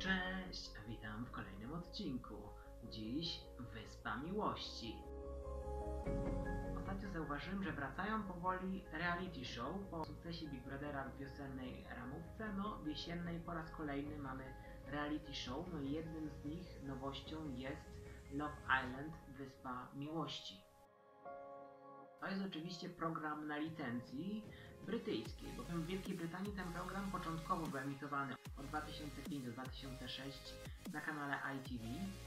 Cześć, witam w kolejnym odcinku. Dziś Wyspa Miłości. Ostatnio zauważyłem, że wracają powoli reality show. Po sukcesie Big Brothera w wiosennej ramówce, w jesiennej po raz kolejny mamy reality show. I jednym z nich, nowością, jest Love Island, Wyspa Miłości. To jest oczywiście program na licencji brytyjskiej, bowiem w Wielkiej Brytanii ten program początkowo był emitowany od 2005 do 2006 na kanale ITV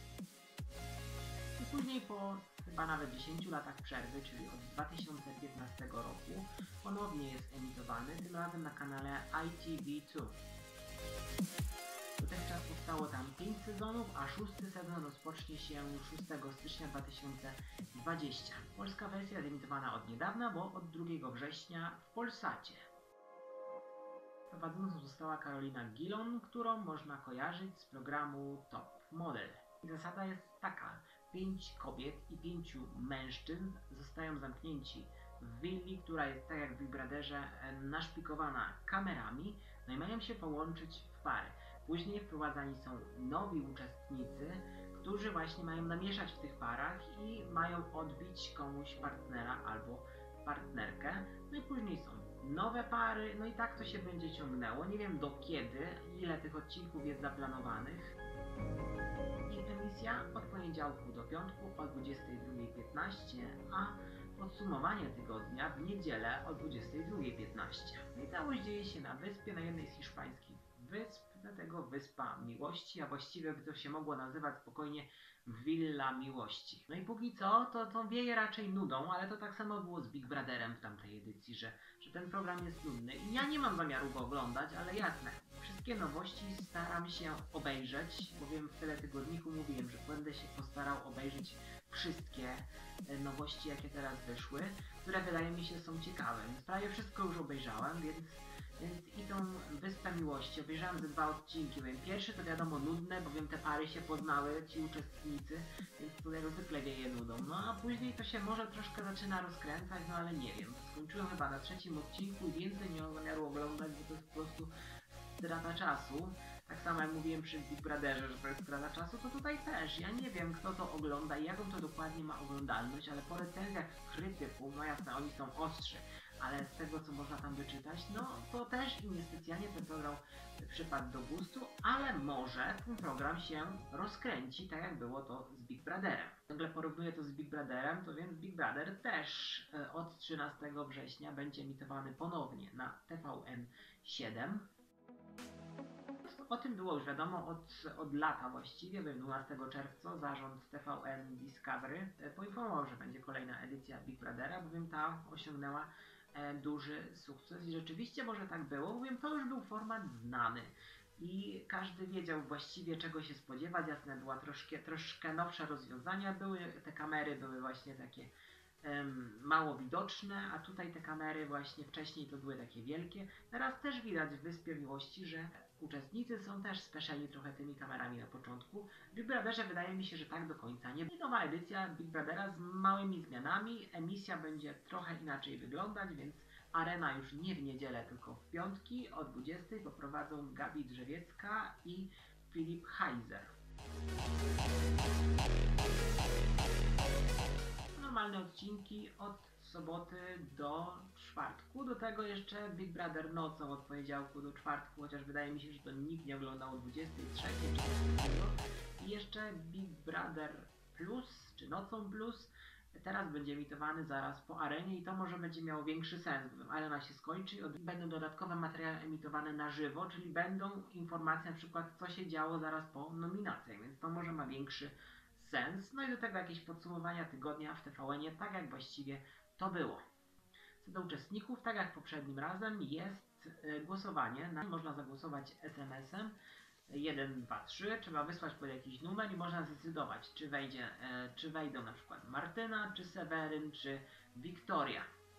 i później po chyba nawet 10 latach przerwy, czyli od 2015 roku, ponownie jest emitowany, tym razem na kanale ITV2. Dotychczas powstało tam 5 sezonów, a 6. sezon rozpocznie się 6 stycznia 2020. Polska wersja jest emitowana od niedawna, bo od 2 września w Polsacie. Prowadzącą została Karolina Gilon, którą można kojarzyć z programu Top Model. I zasada jest taka: 5 kobiet i 5 mężczyzn zostają zamknięci w willi, która jest, tak jak w Big Brotherze, naszpikowana kamerami, i mają się połączyć w pary. Później wprowadzani są nowi uczestnicy, którzy właśnie mają namieszać w tych parach i mają odbić komuś partnera albo partnerkę. I później są nowe pary, i tak to się będzie ciągnęło. Nie wiem do kiedy, ile tych odcinków jest zaplanowanych. I emisja od poniedziałku do piątku o 22:15, a podsumowanie tygodnia w niedzielę o 22:15. I całość dzieje się na wyspie, na jednej z hiszpańskich wysp, dlatego Wyspa Miłości, a właściwie by to się mogło nazywać spokojnie Villa Miłości. I póki co to wieje raczej nudą, ale to tak samo było z Big Brotherem w tamtej edycji, że ten program jest nudny i ja nie mam zamiaru go oglądać, ale jasne, wszystkie nowości staram się obejrzeć, bowiem w teletygodniku mówiłem, że będę się postarał obejrzeć wszystkie nowości, jakie teraz wyszły, które wydaje mi się są ciekawe, więc prawie wszystko już obejrzałem, więc i tą Wyspę Miłości obejrzałem ze 2 odcinki. Pierwszy to wiadomo nudne, bowiem te pary się poznały, ci uczestnicy, więc to jak zwykle wieje nudą. A później to się może troszkę zaczyna rozkręcać, ale nie wiem. Skończyłem chyba na 3. odcinku i więcej nie mam zamiaru oglądać, bo to jest po prostu strata czasu. Tak samo jak mówiłem przy Big Brotherze, że to jest strata czasu, to tutaj też. Ja nie wiem, kto to ogląda i jaką to dokładnie ma oglądalność, ale po recenzjach krytyków, jasne, oni są ostrzy, ale z tego, co można tam wyczytać, to też im niespecjalnie ten program przypadł do gustu, ale może ten program się rozkręci, tak jak było to z Big Brotherem. Ciągle porównuję to z Big Brotherem, to więc Big Brother też od 13 września będzie emitowany ponownie na TVN7. O tym było już wiadomo od lata właściwie, 12 czerwca zarząd TVN Discovery poinformował, że będzie kolejna edycja Big Brothera, bowiem ta osiągnęła duży sukces i rzeczywiście może tak było, bowiem to już był format znany i każdy wiedział właściwie, czego się spodziewać. Jasne, była troszkę nowsze rozwiązania, te kamery były właśnie takie mało widoczne, a tutaj te kamery właśnie wcześniej to były takie wielkie. Teraz też widać w Wyspie Miłości, że uczestnicy są też speszeni trochę tymi kamerami na początku. W Big Brotherze wydaje mi się, że tak do końca nie. I nowa edycja Big Brothera z małymi zmianami. Emisja będzie trochę inaczej wyglądać, więc arena już nie w niedzielę, tylko w piątki o 20:00 poprowadzą Gabi Drzewiecka i Filip Heiser. Normalne odcinki od soboty do czwartku, do tego jeszcze Big Brother nocą od poniedziałku do czwartku, chociaż wydaje mi się, że to nikt nie oglądał o 23 czy 20. I jeszcze Big Brother Plus, czy Nocą Plus, teraz będzie emitowany zaraz po arenie i to może będzie miało większy sens, bowiem arena się skończy i będą dodatkowe materiały emitowane na żywo, czyli będą informacje na przykład, co się działo zaraz po nominacjach, więc to może ma większy sens. I do tego jakieś podsumowania tygodnia w TVN-ie, tak jak właściwie to było. Co do uczestników, tak jak poprzednim razem, jest głosowanie. Można zagłosować SMS-em 1, 2, 3. Trzeba wysłać pod jakiś numer i można zdecydować, czy wejdą na przykład Martyna, czy Seweryn, czy Wiktoria.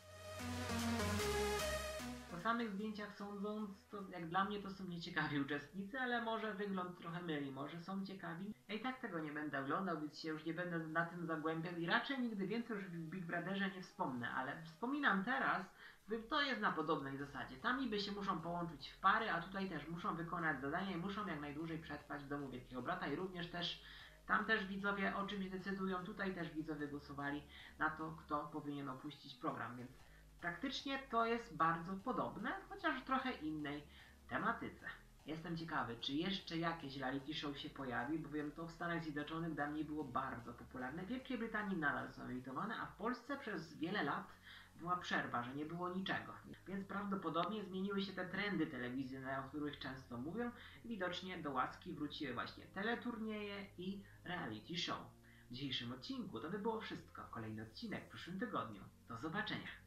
Po samych zdjęciach sądząc, to jak dla mnie to są nieciekawi uczestnicy, ale może wygląd trochę myli, może są ciekawi. Ja i tak tego nie będę oglądał, więc się już nie będę na tym zagłębiał i raczej nigdy więcej już w Big Brotherze nie wspomnę, ale wspominam teraz, To jest na podobnej zasadzie. Tam niby się muszą połączyć w pary, a tutaj też muszą wykonać zadania i muszą jak najdłużej przetrwać w domu Wielkiego Brata i również też tam też widzowie o czymś decydują, tutaj też widzowie głosowali na to, kto powinien opuścić program, więc praktycznie to jest bardzo podobne, chociaż w trochę innej tematyce. Jestem ciekawy, czy jeszcze jakieś reality show się pojawi, bowiem to w Stanach Zjednoczonych dawniej było bardzo popularne. W Wielkiej Brytanii nadal są emitowane, a w Polsce przez wiele lat była przerwa, że nie było niczego. Więc prawdopodobnie zmieniły się te trendy telewizyjne, o których często mówią. Widocznie do łaski wróciły właśnie teleturnieje i reality show. W dzisiejszym odcinku to by było wszystko. Kolejny odcinek w przyszłym tygodniu. Do zobaczenia.